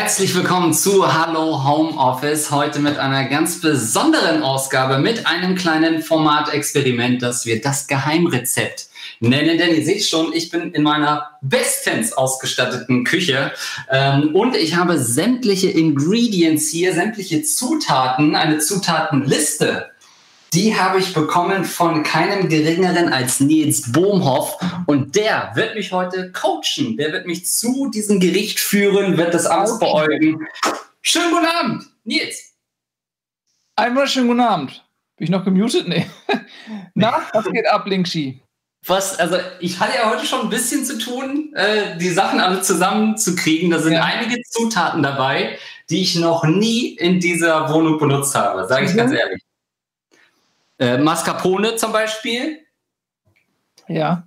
Herzlich willkommen zu Hallo Homeoffice, heute mit einer ganz besonderen Ausgabe, mit einem kleinen Formatexperiment, das wir das Geheimrezept nennen. Denn ihr seht schon, ich bin in meiner bestens ausgestatteten Küche und ich habe sämtliche Ingredients hier, sämtliche Zutaten, eine Zutatenliste. Die habe ich bekommen von keinem Geringeren als Nils Bohmhoff und der wird mich heute coachen. Der wird mich zu diesem Gericht führen, wird das alles beäugen. Schönen guten Abend, Nils. Einen wunderschönen guten Abend. Bin ich noch gemutet? Nee. Na, was geht ab, Linkschi? Also ich hatte ja heute schon ein bisschen zu tun, die Sachen alle zusammenzukriegen. Da sind einige Zutaten dabei, die ich noch nie in dieser Wohnung benutzt habe, sage ich ganz ehrlich. Mascarpone zum Beispiel. Ja.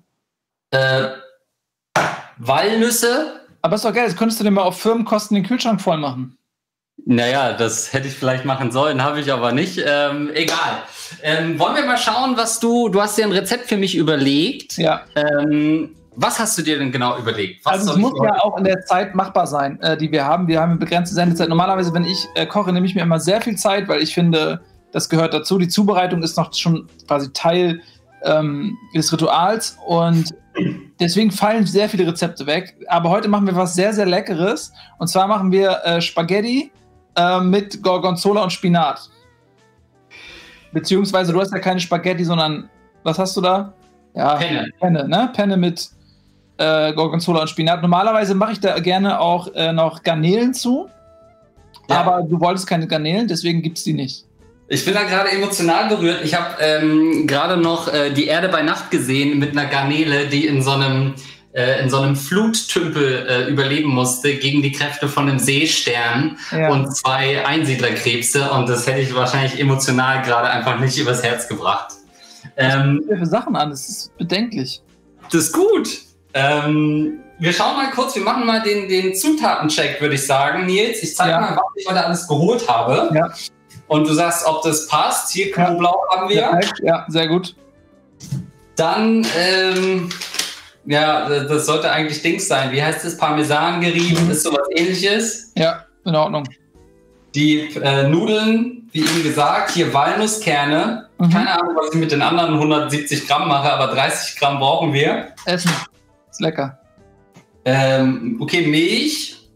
Walnüsse. Aber ist doch geil, das könntest du dir mal auf Firmenkosten den Kühlschrank voll machen. Naja, das hätte ich vielleicht machen sollen, habe ich aber nicht. Egal. Wollen wir mal schauen, was du hast dir ein Rezept für mich überlegt. Ja. Was hast du dir denn genau überlegt? Also es muss ja auch in der Zeit machbar sein, die wir haben. Wir haben eine begrenzte Sendezeit. Normalerweise, wenn ich koche, nehme ich mir immer sehr viel Zeit, weil ich finde, das gehört dazu. Die Zubereitung ist noch schon quasi Teil des Rituals und deswegen fallen sehr viele Rezepte weg. Aber heute machen wir was sehr, sehr Leckeres. Und zwar machen wir Spaghetti mit Gorgonzola und Spinat. Beziehungsweise du hast ja keine Spaghetti, sondern was hast du da? Ja, Penne, ne? Penne mit Gorgonzola und Spinat. Normalerweise mache ich da gerne auch noch Garnelen zu. Ja. Aber du wolltest keine Garnelen, deswegen gibt es die nicht. Ich bin da gerade emotional berührt. Ich habe gerade noch Die Erde bei Nacht gesehen mit einer Garnele, die in so einem Fluttümpel überleben musste gegen die Kräfte von einem Seestern und 2 Einsiedlerkrebse. Und das hätte ich wahrscheinlich emotional gerade einfach nicht übers Herz gebracht. Für Sachen an, das ist bedenklich. Das ist gut. Wir schauen mal kurz, wir machen mal den Zutatencheck, würde ich sagen. Nils, ich zeige mal, was ich heute alles geholt habe. Ja. Und du sagst, ob das passt. Hier Knoblauch haben wir. Ja, sehr gut. Dann, das sollte eigentlich Dings sein. Wie heißt das? Parmesan gerieben, ist sowas Ähnliches. Ja, in Ordnung. Die Nudeln, wie eben gesagt, hier Walnusskerne. Keine Ahnung, was ich mit den anderen 170 Gramm mache, aber 30 Gramm brauchen wir. Essen. Ist lecker. Okay, Milch.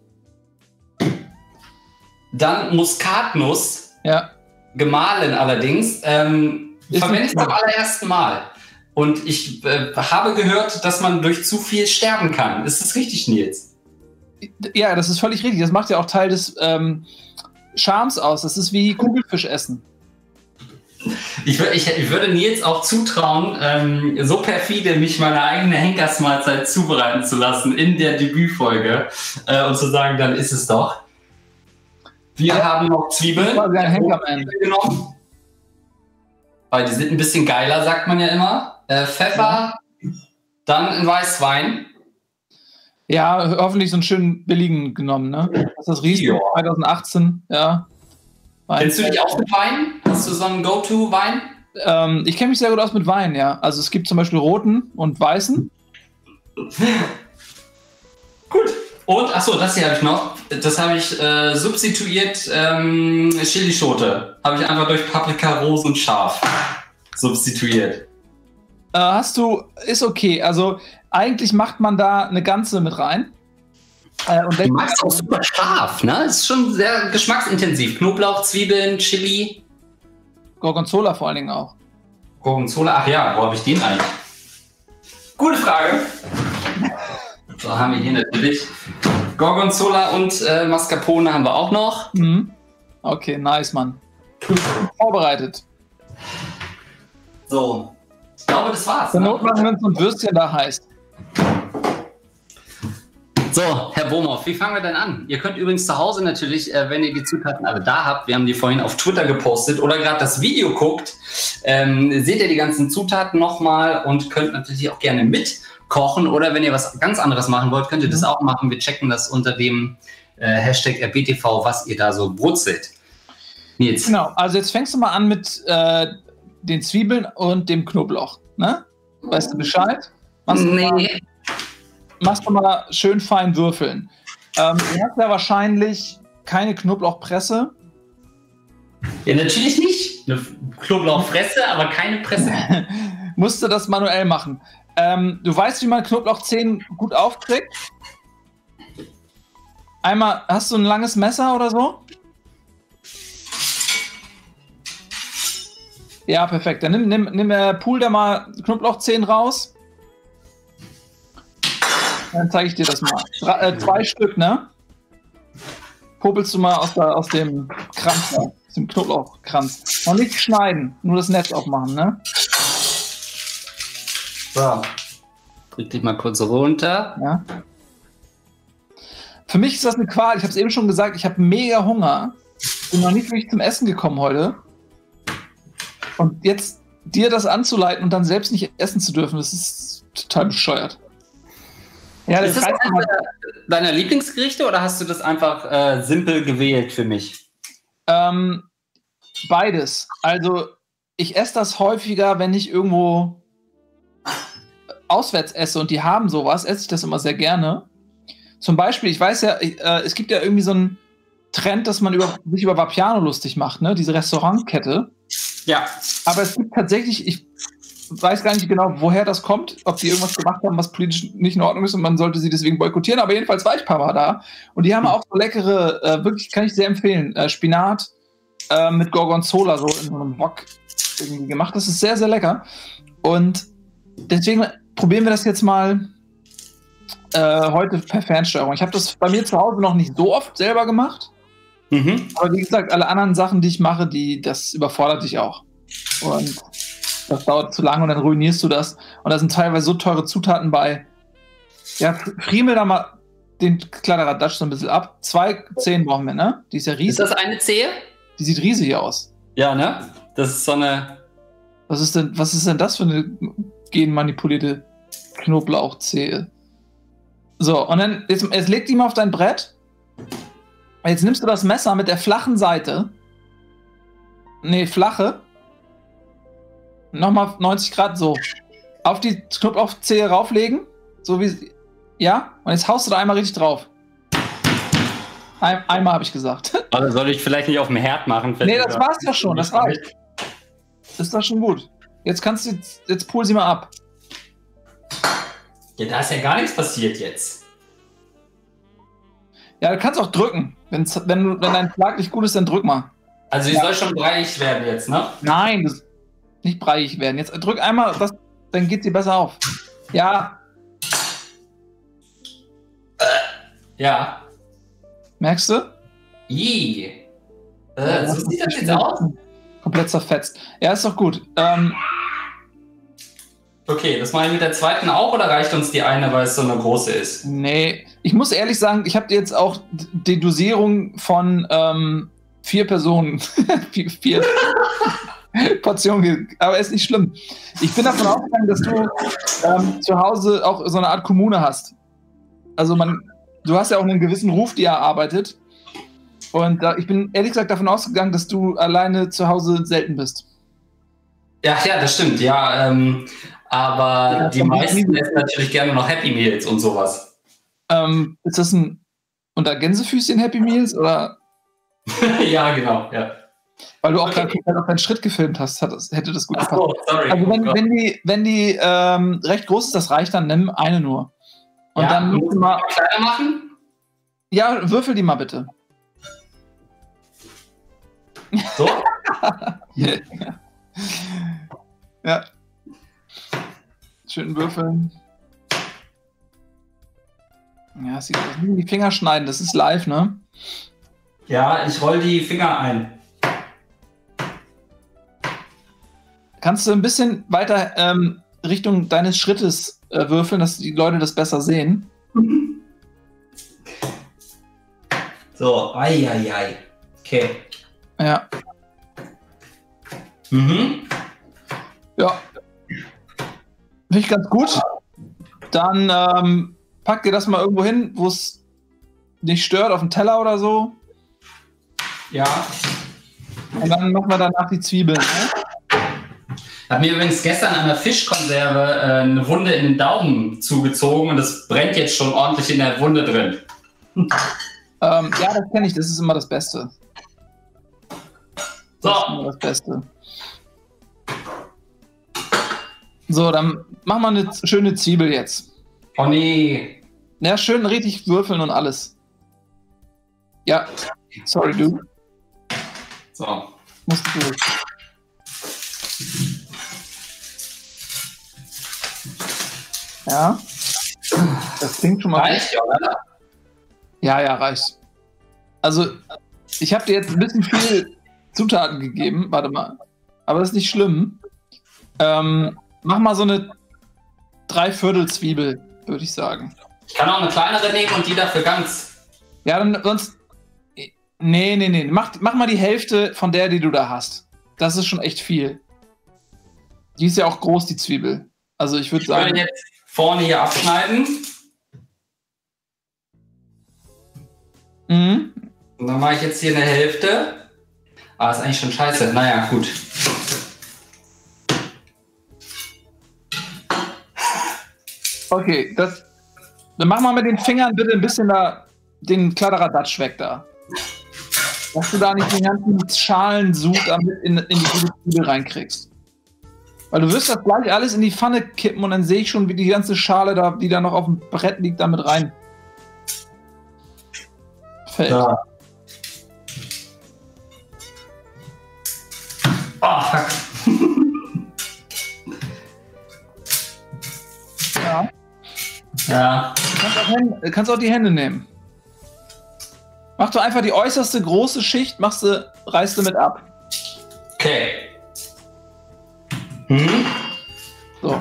Dann Muskatnuss. Ja. Gemahlen allerdings. Verwende ich zum allerersten Mal. Und ich habe gehört, dass man durch zu viel sterben kann. Ist das richtig, Nils? Ja, das ist völlig richtig. Das macht ja auch Teil des Charmes aus. Das ist wie Kugelfisch essen. Ich würde Nils auch zutrauen, so perfide mich meine eigene Henkersmahlzeit zubereiten zu lassen in der Debütfolge und zu sagen, dann ist es doch. Wir haben noch Zwiebeln genommen, weil die sind ein bisschen geiler, sagt man ja immer. Pfeffer, dann ein Weißwein. Ja, hoffentlich so einen schönen billigen genommen, ne? Das Riesling 2018, ja. Kennst du dich auch mit Wein? Hast du so einen Go-To-Wein? Ich kenne mich sehr gut aus mit Wein, ja. Also es gibt zum Beispiel roten und weißen. Gut. Und, achso, das hier habe ich noch. Das habe ich substituiert, Chilischote. Habe ich einfach durch Paprika, Rose und Scharf substituiert. Ist okay. Also eigentlich macht man da eine ganze mit rein. Du magst auch super scharf, ne? Ist schon sehr geschmacksintensiv. Knoblauch, Zwiebeln, Chili. Gorgonzola vor allen Dingen auch. Gorgonzola, ach ja, wo habe ich den eigentlich? Gute Frage. So haben wir hier natürlich Gorgonzola und Mascarpone haben wir auch noch. Okay, nice, Mann. Vorbereitet. So, ich glaube, das war's. Zur Not machen wir uns ein Würstchen da heißt. So, Herr Bohmhoff, wie fangen wir denn an? Ihr könnt übrigens zu Hause natürlich, wenn ihr die Zutaten alle da habt, wir haben die vorhin auf Twitter gepostet oder gerade das Video guckt, seht ihr die ganzen Zutaten nochmal und könnt natürlich auch gerne mitkochen oder wenn ihr was ganz anderes machen wollt, könnt ihr das auch machen. Wir checken das unter dem Hashtag RBTV, was ihr da so brutzelt. Nils. Genau, also jetzt fängst du mal an mit den Zwiebeln und dem Knoblauch, ne? Weißt du Bescheid? Nee. Machst du mal schön fein würfeln. Du hast ja wahrscheinlich keine Knoblauchpresse. Ja, natürlich nicht. Eine Knoblauchfresse, aber keine Presse. Musste das manuell machen. Du weißt, wie man Knoblauchzehen gut aufkriegt? Einmal, hast du ein langes Messer oder so? Ja, perfekt. Dann nimm Pool da mal Knoblauchzehen raus. Dann zeige ich dir das mal. 2 Stück, ne? Popelst du mal aus dem Kranz da, aus dem Knoblauchkranz. Noch nicht schneiden, nur das Netz aufmachen, ne? So. Drück dich mal kurz runter. Ja. Für mich ist das eine Qual. Ich habe es eben schon gesagt, ich habe mega Hunger. Bin noch nicht wirklich zum Essen gekommen heute. Und jetzt dir das anzuleiten und dann selbst nicht essen zu dürfen, das ist total bescheuert. Ja, ist das eines deiner Lieblingsgerichte oder hast du das einfach simpel gewählt für mich? Beides. Also ich esse das häufiger, wenn ich irgendwo auswärts esse und die haben sowas, esse ich das immer sehr gerne. Zum Beispiel, ich weiß ja, es gibt ja irgendwie so einen Trend, dass man sich über Vapiano lustig macht, ne? Diese Restaurantkette. Ja. Aber es gibt tatsächlich, ich weiß gar nicht genau, woher das kommt, ob die irgendwas gemacht haben, was politisch nicht in Ordnung ist und man sollte sie deswegen boykottieren, aber jedenfalls war ich ein paar Mal da und die haben auch so leckere, wirklich, kann ich sehr empfehlen, Spinat mit Gorgonzola so in so einem Wok irgendwie gemacht. Das ist sehr, sehr lecker und deswegen probieren wir das jetzt mal heute per Fernsteuerung. Ich habe das bei mir zu Hause noch nicht so oft selber gemacht, aber wie gesagt, alle anderen Sachen, die ich mache, das überfordert dich auch und das dauert zu lange und dann ruinierst du das. Und da sind teilweise so teure Zutaten bei. Ja, friemel da mal den Kladderadatsch so ein bisschen ab. 2 Zehen brauchen wir, ne? Die ist ja riesig. Ist das eine Zehe? Die sieht riesig aus. Ja, ne? Das ist so eine... Was ist denn das für eine genmanipulierte Knoblauchzehe? So, und dann, jetzt leg die mal auf dein Brett. Jetzt nimmst du das Messer mit der flachen Seite. Nee, flache. Nochmal 90 Grad so. Auf die Knoblauchzehe rauflegen. So wie. Ja? Und jetzt haust du da einmal richtig drauf. Einmal habe ich gesagt. Also soll ich vielleicht nicht auf dem Herd machen? Nee, das war's ja schon. Das reicht. Das ist doch schon gut. Jetzt kannst du. Jetzt pul sie mal ab. Ja, da ist ja gar nichts passiert jetzt. Ja, du kannst auch drücken. Wenn dein Schlag nicht gut ist, dann drück mal. Also die soll schon breiig werden jetzt, ne? Nein, nicht breiig werden. Jetzt drück einmal, dann geht sie besser auf. Ja. Ja. Merkst du? So sieht das jetzt aus? Komplett zerfetzt. Ja, ist doch gut. Okay, das mache ich mit der zweiten auch oder reicht uns die eine, weil es so eine große ist? Nee, ich muss ehrlich sagen, ich habe dir jetzt auch die Dosierung von 4 Personen, 4 Portionen, aber ist nicht schlimm. Ich bin davon ausgegangen, dass du zu Hause auch so eine Art Kommune hast. Also du hast ja auch einen gewissen Ruf, die erarbeitet. Und ich bin ehrlich gesagt davon ausgegangen, dass du alleine zu Hause selten bist. Ja, das stimmt, ja. Aber ja, die meisten essen natürlich gerne noch Happy Meals und sowas. Ist das unter Gänsefüßchen Happy Meals oder? Ja, genau, ja. Weil du auch gerade auf deinen Schritt gefilmt hast, hätte das gut gepasst. Oh, sorry. Also wenn die recht groß ist, das reicht, dann nimm eine nur. Und ja, dann musst du mal kleiner machen? Ja, würfel die mal bitte. So? Ja. Schön würfeln. Ja, sieht aus wie die Finger schneiden, das ist live, ne? Ja, ich roll die Finger ein. Kannst du ein bisschen weiter Richtung deines Schrittes würfeln, dass die Leute das besser sehen? So, ei. Okay. Ja. Ja. Finde ich ganz gut. Dann pack dir das mal irgendwo hin, wo es nicht stört, auf den Teller oder so. Ja. Und dann machen wir danach die Zwiebeln. Ne? Ich habe mir übrigens gestern an der Fischkonserve eine Wunde in den Daumen zugezogen und das brennt jetzt schon ordentlich in der Wunde drin. Ja, das kenne ich, das ist immer das Beste. So. Das ist immer das Beste. So, dann machen wir eine schöne Zwiebel jetzt. Oh nee. Ja, schön richtig würfeln und alles. Ja, sorry, du. So. Musst du durch. Ja. Das klingt schon mal. Reicht, oder? Ja, reicht. Also, ich habe dir jetzt ein bisschen viel Zutaten gegeben. Warte mal. Aber das ist nicht schlimm. Mach mal so eine 3/4 Zwiebel, würde ich sagen. Ich kann auch eine kleinere nehmen und die dafür ganz. Ja, dann sonst. Nee. Mach mal die Hälfte von der, die du da hast. Das ist schon echt viel. Die ist ja auch groß, die Zwiebel. Also ich würde sagen. Ich würde jetzt vorne hier abschneiden. Mhm. Und dann mache ich jetzt hier eine Hälfte. Ah, ist eigentlich schon scheiße. Naja, gut. Okay, dann mach mal mit den Fingern bitte ein bisschen da den Kladderadatsch weg da. Dass du da nicht den ganzen Schalensud damit in die Zwiebel reinkriegst. Weil du wirst das gleich alles in die Pfanne kippen und dann sehe ich schon, wie die ganze Schale da, die da noch auf dem Brett liegt, damit rein fällt. Ja. Oh, fuck. Ja. Ja. Du kannst auch die Hände nehmen. Mach du einfach die äußerste große Schicht, reißt du mit ab. Okay. Mhm. So.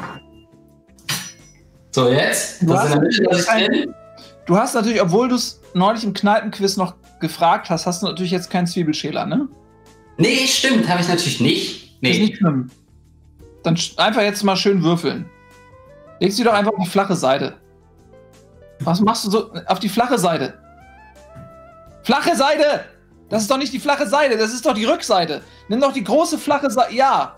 So, jetzt? Das in der Mitte, was ich drin? Du hast natürlich, obwohl du es neulich im Kneipenquiz noch gefragt hast, hast du natürlich jetzt keinen Zwiebelschäler, ne? Nee, stimmt, habe ich natürlich nicht. Nee. Ist nicht schlimm. Dann einfach jetzt mal schön würfeln. Legst du doch einfach auf die flache Seite. Was machst du so? Auf die flache Seite. Flache Seite! Das ist doch nicht die flache Seite, das ist doch die Rückseite. Nimm doch die große flache Seite. Ja.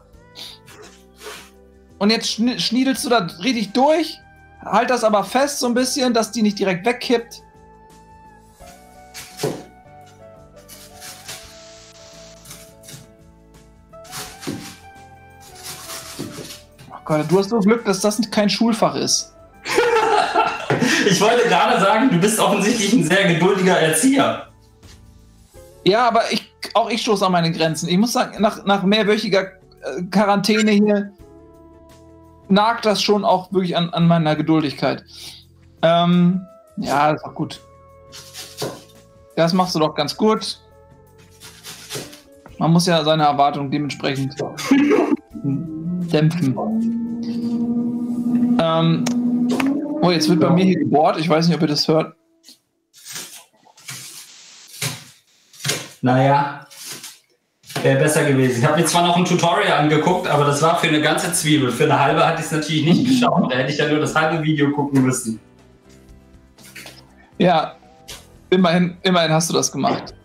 Und jetzt schniedelst du da richtig durch. Halt das aber fest so ein bisschen, dass die nicht direkt wegkippt. Oh Gott, du hast so Glück, dass das kein Schulfach ist. Ich wollte gerade sagen, du bist offensichtlich ein sehr geduldiger Erzieher. Ja, aber auch ich stoße an meine Grenzen. Ich muss sagen, nach mehrwöchiger Quarantäne hier nagt das schon auch wirklich an meiner Geduldigkeit. Ja, das ist auch gut. Das machst du doch ganz gut. Man muss ja seine Erwartungen dementsprechend dämpfen. Oh, jetzt wird bei mir hier gebohrt. Ich weiß nicht, ob ihr das hört. Naja, wäre besser gewesen. Ich habe mir zwar noch ein Tutorial angeguckt, aber das war für eine ganze Zwiebel. Für eine halbe hatte ich es natürlich nicht geschaut. Da hätte ich ja nur das halbe Video gucken müssen. Ja, immerhin hast du das gemacht.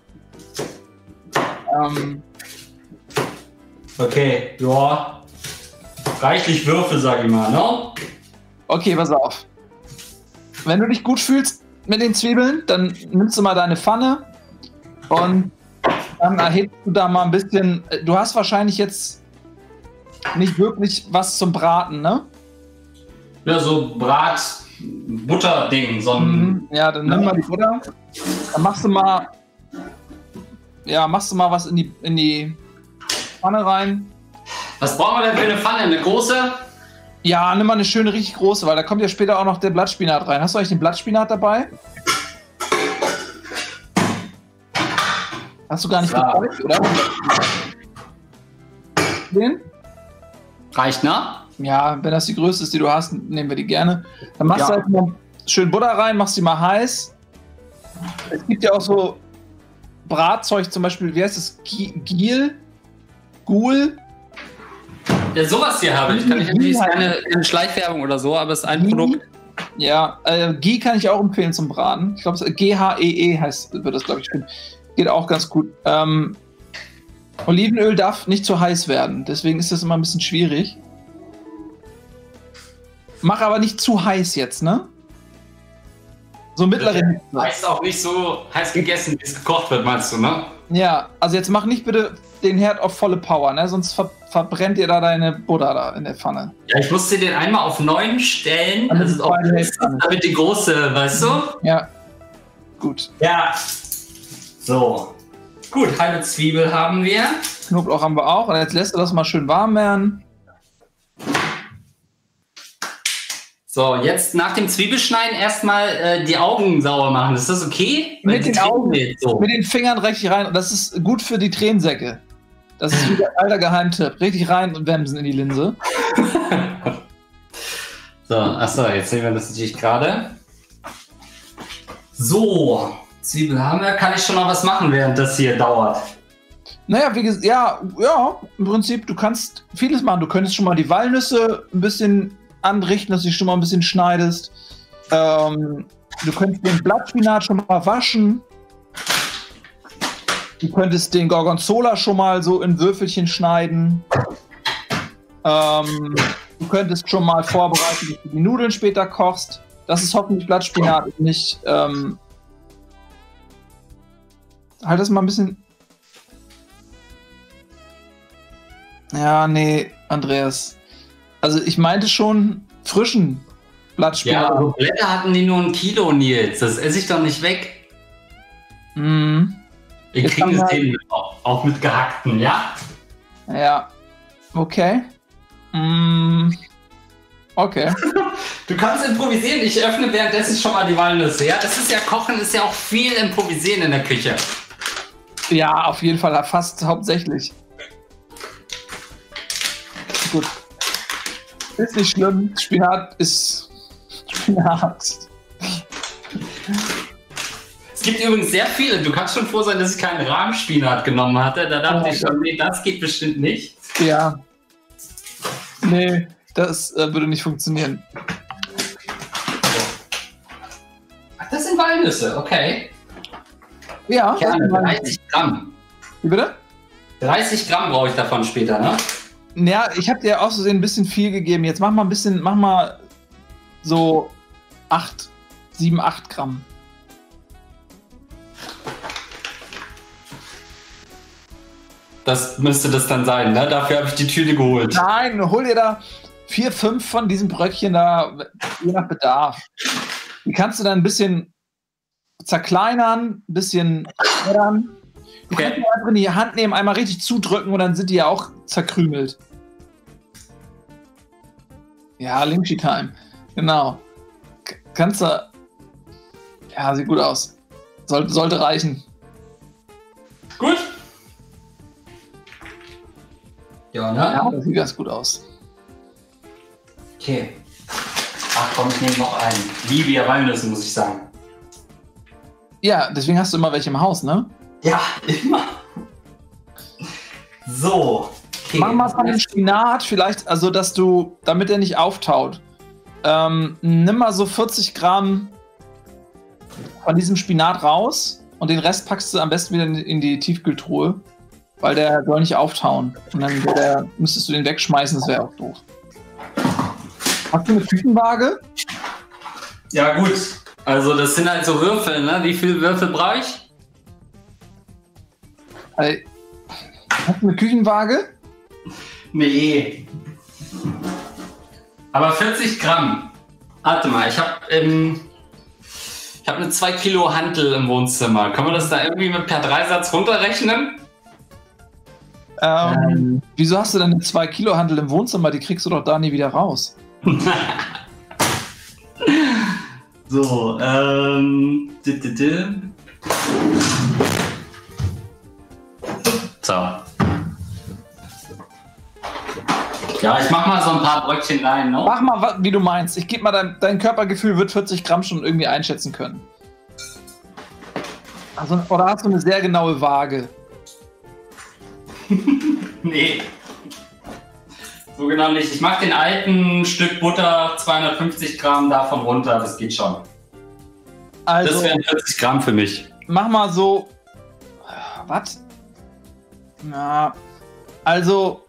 Okay, ja. Reichlich Würfel, sag ich mal, ne? Okay, pass auf. Wenn du dich gut fühlst mit den Zwiebeln, dann nimmst du mal deine Pfanne und dann erhebst du da mal ein bisschen. Du hast wahrscheinlich jetzt nicht wirklich was zum Braten, ne? Ja, so Brat-Butter-Ding. So ein Ja, dann nimm mal die Butter. Dann machst du mal was in die Pfanne rein. Was brauchen wir denn für eine Pfanne? Eine große? Ja, nimm mal eine schöne, richtig große, weil da kommt ja später auch noch der Blattspinat rein. Hast du eigentlich den Blattspinat dabei? Hast du gar nicht gezeigt, oder? Den? Reicht, ne? Ja, wenn das die größte ist, die du hast, nehmen wir die gerne. Dann machst du halt mal schön Butter rein, machst die mal heiß. Es gibt ja auch so Bratzeug, zum Beispiel, wie heißt das? Ghoul? Ja, sowas hier habe ich. Kann ich natürlich keine Schleichwerbung oder so, aber es ist ein Produkt. Ja, Ghee kann ich auch empfehlen zum Braten. Ich glaube, G-H-E-E wird das, glaube ich, finden. Geht auch ganz gut. Olivenöl darf nicht zu heiß werden, deswegen ist das immer ein bisschen schwierig. Mach aber nicht zu heiß jetzt, ne? So mittlere Hitze. Heißt auch nicht so heiß gegessen, wie es gekocht wird, meinst du, ne? Ja, also jetzt mach nicht bitte den Herd auf volle Power, ne? Sonst verbrennt dir da deine Butter da in der Pfanne. Ja, ich musste den einmal auf 9 stellen, damit die große, weißt du? Ja. Gut. Ja. So. Gut, halbe Zwiebel haben wir. Knoblauch haben wir auch. Und jetzt lässt du das mal schön warm werden. So, jetzt nach dem Zwiebelschneiden erstmal die Augen sauber machen. Ist das okay? Mit den Augen, mit den Fingern richtig rein. Und das ist gut für die Tränensäcke. Das ist wieder ein alter Geheimtipp. Richtig rein und wemsen in die Linse. So, achso, jetzt sehen wir das natürlich gerade. So, Zwiebel haben wir. Kann ich schon noch was machen, während das hier dauert? Naja, wie gesagt, ja, im Prinzip, du kannst vieles machen. Du könntest schon mal die Walnüsse ein bisschen anrichten, dass du die schon mal ein bisschen schneidest. Du könntest den Blattspinat schon mal waschen. Du könntest den Gorgonzola schon mal so in Würfelchen schneiden. Du könntest schon mal vorbereiten, dass du die Nudeln später kochst. Das ist hoffentlich Blattspinat und nicht. Halt das mal ein bisschen. Ja, nee, Andreas. Also ich meinte schon frischen Blattspinat. Ja, aber Blätter hatten die nur 1 Kilo, Nils. Das esse ich doch nicht weg. Mhm. Wir kriegen es hin, auch mit gehackten, ja? Ja. Okay. Okay. Du kannst improvisieren. Ich öffne währenddessen schon mal die Walnüsse. Ja, das ist ja Kochen, ist ja auch viel Improvisieren in der Küche. Ja, auf jeden Fall, fast hauptsächlich. Gut. Ist nicht schlimm. Spinat ist Spinat. Es gibt übrigens sehr viele. Du kannst schon froh sein, dass ich keinen Rahmspinat genommen hatte. Da dachte ich schon, nee, das geht bestimmt nicht. Ja. Nee, das würde nicht funktionieren. Ach, das sind Walnüsse, okay. Ja. Kerne, 30 Gramm. Wie bitte? 30 Gramm brauche ich davon später, ne? Ja, ich habe dir auszusehen ein bisschen viel gegeben. Jetzt mach mal so 7, 8 Gramm. Das müsste das dann sein, ne? Dafür habe ich die Tüte geholt. Nein, hol dir da 4, 5 von diesen Bröckchen da, je nach Bedarf. Die kannst du dann ein bisschen zerkleinern, ein bisschen schneidern. Du kannst die einfach in die Hand nehmen, einmal richtig zudrücken und dann sind die ja auch zerkrümelt. Ja, Linkshi Time. Genau. Kannst du. Ja, sieht gut aus. Sollte reichen. Gut. Ja, ne? Ja, das sieht ganz gut aus. Okay. Ach komm, ich nehme noch einen. Liebe ja Walnüsse, muss ich sagen. Ja, deswegen hast du immer welche im Haus, ne? Ja, immer. So. Okay. Mach mal von dem Spinat vielleicht, also dass du, damit er nicht auftaut, nimm mal so 40 Gramm von diesem Spinat raus und den Rest packst du am besten wieder in die Tiefkühltruhe, weil der soll nicht auftauen. Und dann müsstest du den wegschmeißen, das wäre auch doof. Hast du eine Küchenwaage? Ja, gut. Also, das sind halt so Würfel, ne? Wie viele Würfel brauche ich? Hast du eine Küchenwaage? Nee. Aber 40 Gramm. Warte mal, ich habe eine 2 Kilo Hantel im Wohnzimmer. Können wir das da irgendwie mit per Dreisatz runterrechnen? Wieso hast du denn eine 2 Kilo Hantel im Wohnzimmer? Die kriegst du doch da nie wieder raus. So, So. Ja, ich mach mal so ein paar Bröckchen rein, ne? Mach mal, wie du meinst. Ich gebe mal dein Körpergefühl wird 40 Gramm schon irgendwie einschätzen können. Also, oder hast du eine sehr genaue Waage? Nee. So genau nicht. Ich mach den alten Stück Butter, 250 Gramm davon runter, das geht schon. Also, das wären 40 Gramm für mich. Mach mal so. Was? Na, also.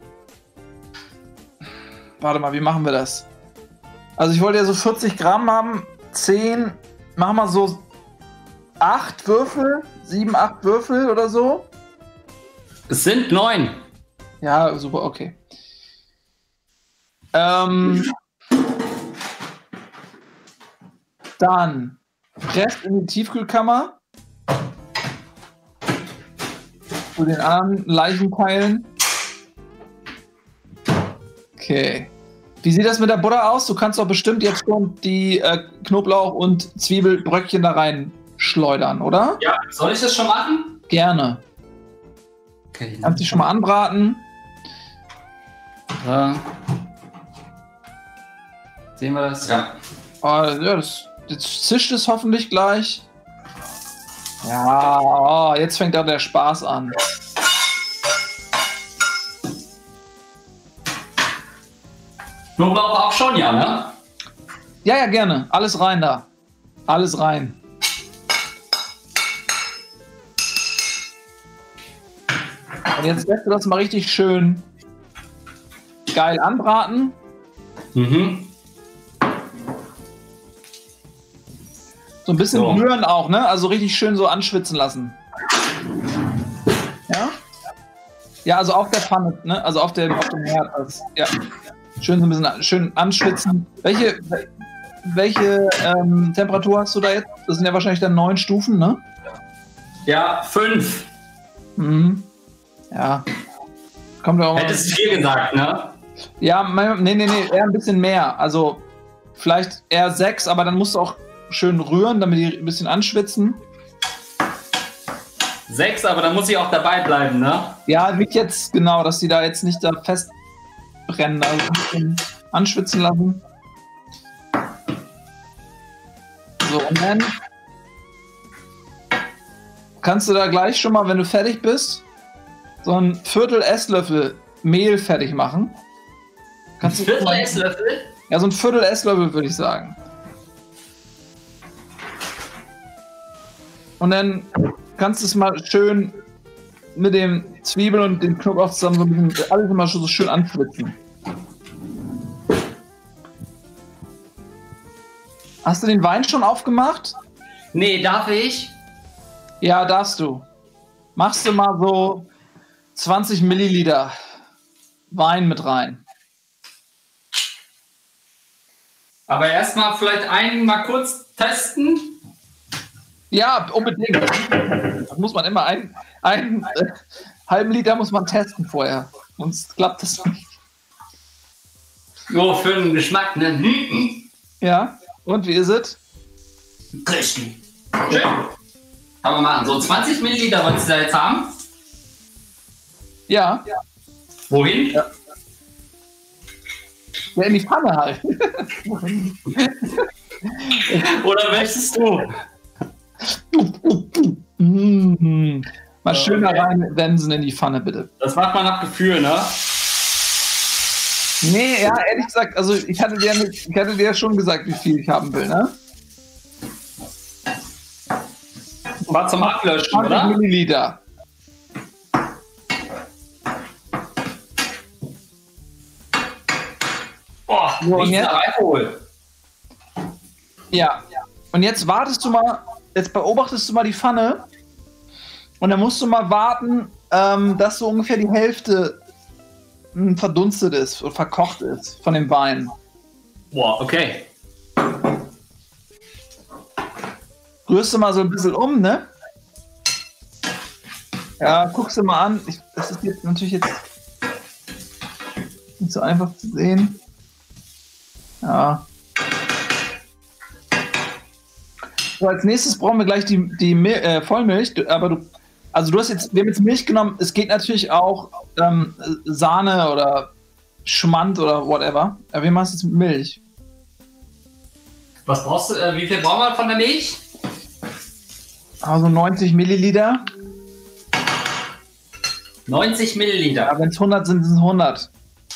Warte mal, wie machen wir das? Also ich wollte ja so 40 Gramm haben, 10 mach mal so 8 Würfel, 7, 8 Würfel oder so. Es sind 9. Ja, super, okay. Dann Rest in die Tiefkühlkammer. Zu den anderen Leichenteilen. Okay. Wie sieht das mit der Butter aus? Du kannst doch bestimmt jetzt schon die Knoblauch- und Zwiebelbröckchen da rein schleudern, oder? Ja, soll ich das schon machen? Gerne. Okay. Kannst dich schon mal anbraten. Sehen wir das? Ja. Ja, jetzt zischt es hoffentlich gleich. Ja, oh, jetzt fängt da der Spaß an. Knoblauch auch schon, ja, ne? Ja, ja, gerne. Alles rein da. Alles rein. Und jetzt lässt du das mal richtig schön geil anbraten. Mhm. So ein bisschen So. rühren auch, ne? Also richtig schön so anschwitzen lassen. Ja? Ja, also auf der Pfanne, ne? Also auf dem Herd. Also, ja. Schön so ein bisschen schön anschwitzen. Welche Temperatur hast du da jetzt? Das sind ja wahrscheinlich dann 9 Stufen, ne? Ja, 5. Mhm. Ja. Kommt ja auch mal. Hättest du 4 gesagt, ne? Ja, nee, eher ein bisschen mehr. Also vielleicht eher 6, aber dann musst du auch schön rühren, damit die ein bisschen anschwitzen. 6, aber dann muss ich auch dabei bleiben, ne? Ja, nicht jetzt genau, dass die da jetzt nicht da festbrennen. Also ein bisschen anschwitzen lassen. So, und dann kannst du da gleich schon mal, wenn du fertig bist, so ein Viertel Esslöffel Mehl fertig machen. Kannst du Viertel Esslöffel? Ja, so ein Viertel Esslöffel würde ich sagen. Und dann kannst du es mal schön mit dem Zwiebeln und dem Knoblauch zusammen so ein bisschen, alles immer so schön anschwitzen. Hast du den Wein schon aufgemacht? Nee, darf ich? Ja, darfst du. Machst du mal so 20 Milliliter Wein mit rein. Aber erstmal vielleicht einen mal kurz testen. Ja, unbedingt. Das muss man immer einen halben Liter muss man testen vorher. Sonst klappt das nicht. So, für den Geschmack, ne? Ja, und wie ist es? Richtig. Schön. Kann man machen. So 20 Milliliter wolltest du da jetzt haben? Ja. Wohin? Ja. Ja, in die Pfanne halt. Oder möchtest du? Mal schön da reinwemsen in die Pfanne, bitte. Das macht man nach Gefühl, ne? Nee, ja, ehrlich gesagt, also ich hatte dir ja schon gesagt, wie viel ich haben will, ne? War zum Ablöschen, 20 oder? Milliliter. Boah, So, und riecht jetzt? nach Alkohol. Ja. Und jetzt wartest du mal, jetzt beobachtest du mal die Pfanne und dann musst du mal warten, dass so ungefähr die Hälfte verdunstet ist oder verkocht ist von dem Wein. Boah, okay. Rührst du mal so ein bisschen um, ne? Ja, guckst du mal an. Das ist jetzt natürlich jetzt nicht so einfach zu sehen. Ja. So, als nächstes brauchen wir gleich die Vollmilch. Wir haben jetzt Milch genommen. Es geht natürlich auch Sahne oder Schmand oder whatever. Aber wir machen es jetzt mit Milch. Was brauchst du? Wie viel brauchen wir von der Milch? Also 90 Milliliter. 90 Milliliter. Ja, wenn es 100 sind, sind es 100.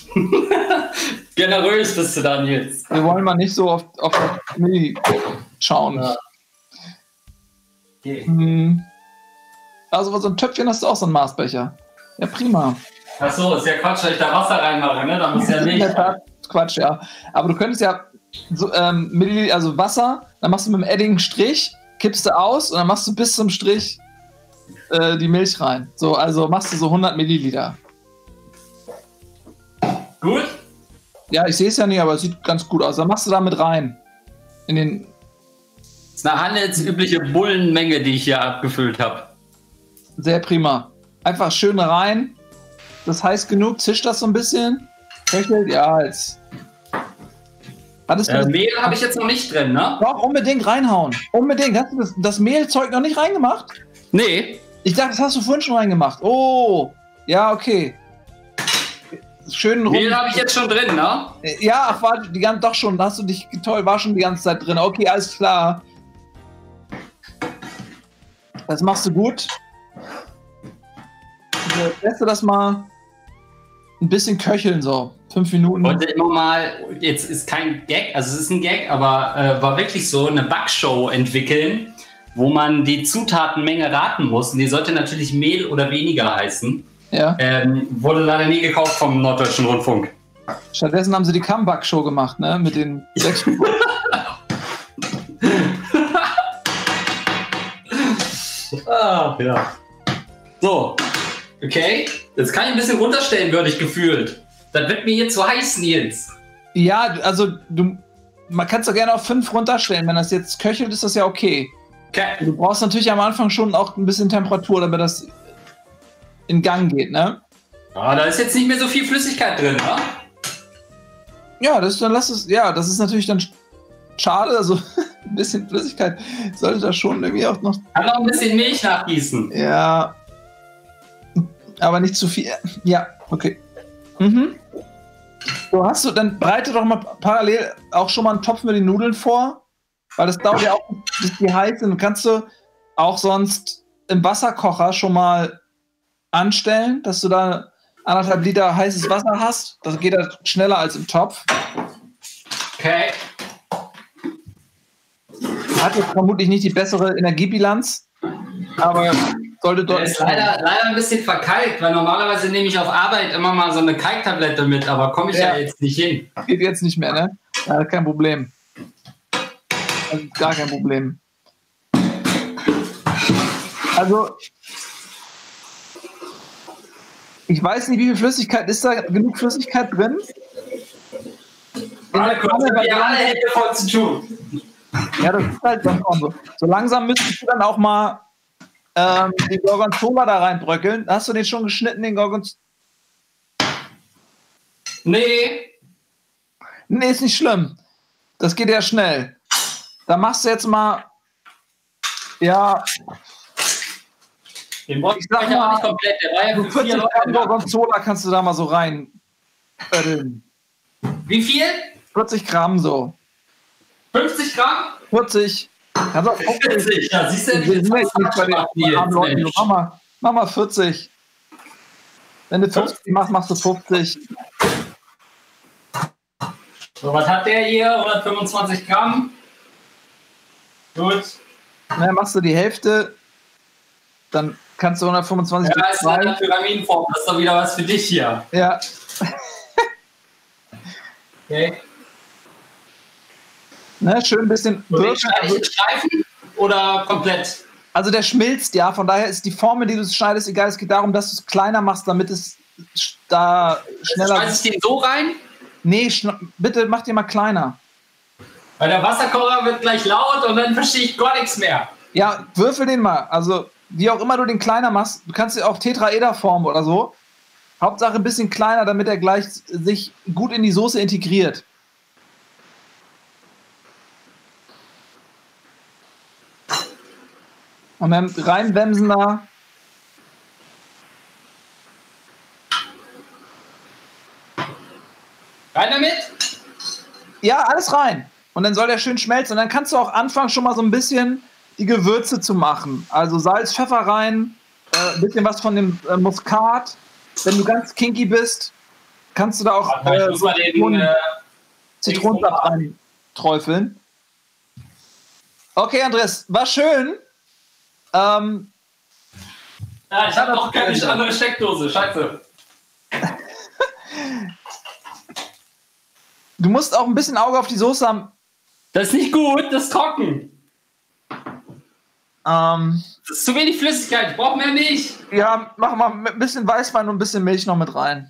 Generös bist du dann jetzt. Wir wollen mal nicht so auf das Milli schauen. Ja. Okay. Also so ein Töpfchen hast du auch so einen Maßbecher. Ja, prima. Achso, ist ja Quatsch, wenn ich da Wasser reinmache, ne? Da muss ja nicht. Quatsch, ja. Aber du könntest ja so, also Wasser, dann machst du mit dem Edding einen Strich, kippst du aus und dann machst du bis zum Strich die Milch rein. So, also machst du so 100 Milliliter. Gut? Ja, ich sehe es ja nicht, aber es sieht ganz gut aus. Dann machst du da mit rein. In den. Das ist eine handelsübliche Bullenmenge, die ich hier abgefüllt habe. Sehr prima. Einfach schön rein. Das heiß genug, zischt das so ein bisschen. Köchelt, ja, jetzt. Mehl habe ich jetzt noch nicht drin, ne? Doch, unbedingt reinhauen. Unbedingt. Hast du das Mehlzeug noch nicht reingemacht? Nee. Ich dachte, das hast du vorhin schon reingemacht. Oh, ja, okay. Schön Mehl habe ich jetzt schon drin, ne? Ja, ach, warte, doch schon. Da hast du dich toll, war schon die ganze Zeit drin. Okay, alles klar. Das machst du gut. Lässt du das mal ein bisschen köcheln, so 5 Minuten. Heute immer mal, jetzt ist kein Gag, also es ist ein Gag, aber war wirklich so, eine Backshow entwickeln, wo man die Zutatenmenge raten muss. Und die sollte natürlich Mehl oder weniger heißen. Ja. Wurde leider nie gekauft vom Norddeutschen Rundfunk. Stattdessen haben sie die Comeback-Show gemacht, ne? Mit den 6 ja. So, okay. Jetzt kann ich ein bisschen runterstellen, würde ich gefühlt. Das wird mir jetzt zu heiß, Nils. Ja, also man kann es doch gerne auf 5 runterstellen. Wenn das jetzt köchelt, ist das ja okay. Okay. Du brauchst natürlich am Anfang schon auch ein bisschen Temperatur, damit das in Gang geht, ne? Ah, da ist jetzt nicht mehr so viel Flüssigkeit drin, ne? Ja, das ist natürlich dann schade. Also ein bisschen Flüssigkeit sollte da schon irgendwie auch noch. Kann noch ein bisschen Milch nachgießen. Ja. Aber nicht zu viel. Ja, okay. Mhm. So, dann bereite doch mal parallel auch schon mal einen Topf mit den Nudeln vor. Weil das dauert ja auch, bis die heiß sind. Kannst du auch sonst im Wasserkocher schon mal anstellen, dass du da 1,5 Liter heißes Wasser hast. Das geht halt schneller als im Topf. Okay. Hat jetzt vermutlich nicht die bessere Energiebilanz, aber sollte dort. Der ist leider ein bisschen verkalkt, weil normalerweise nehme ich auf Arbeit immer mal so eine Kalktablette mit, aber komme ich ja jetzt nicht hin. Geht jetzt nicht mehr, ne? Ja, kein Problem. Also gar kein Problem. Also, ich weiß nicht, wie viel Flüssigkeit ist da? Genug Flüssigkeit drin? Warte kurz, wir alle hätten voll zu tun. Ja, das ist halt dann auch so. So langsam müsstest du dann auch mal den Gorgonzola da reinbröckeln. Hast du den schon geschnitten, den Gorgonzola? Nee. Nee, ist nicht schlimm. Das geht ja schnell. Da machst du jetzt mal, ja. Den brauche ich ja auch nicht komplett. Der war ja für 4 Leute. Gorgonzola kannst du da mal so rein. Wie viel? 40 Gramm so. 50 Gramm? 40. Kannst auch 40, ja, siehst du, nicht bei den armen Leuten. Mach mal 40. Wenn du 50 machst, machst du 50. So, was hat der hier? 125 Gramm. Gut. Na, machst du die Hälfte, dann kannst du 125 Ja, ist ja eine Pyramidenform. Das ist doch wieder was für dich hier. Ja. Okay. Ne, schön ein bisschen Streifen oder komplett? Also der schmilzt, ja, von daher ist die Form, die du schneidest, egal. Es geht darum, dass du es kleiner machst, damit es da schneller... Schmeiß ich den so rein? Nee, bitte mach den mal kleiner. Weil der Wasserkocher wird gleich laut und dann verstehe ich gar nichts mehr. Ja, würfel den mal. Also wie auch immer du den kleiner machst, du kannst ihn auch Tetraeder formen oder so. Hauptsache ein bisschen kleiner, damit er gleich sich gut in die Soße integriert. Und dann reinwemsen da. Rein damit? Ja, alles rein. Und dann soll der schön schmelzen. Und dann kannst du auch anfangen, schon mal so ein bisschen die Gewürze zu machen. Also Salz, Pfeffer rein, ein bisschen was von dem Muskat. Wenn du ganz kinky bist, kannst du da auch Zitronensaft rein träufeln. Okay, Andres, war schön. Ja, ich habe noch keine andere Steckdose. Scheiße. Du musst auch ein bisschen Auge auf die Soße haben. Das ist nicht gut, das ist trocken. Das ist zu wenig Flüssigkeit, ich brauche mehr Milch. Ja, mach mal ein bisschen Weißwein und ein bisschen Milch noch mit rein.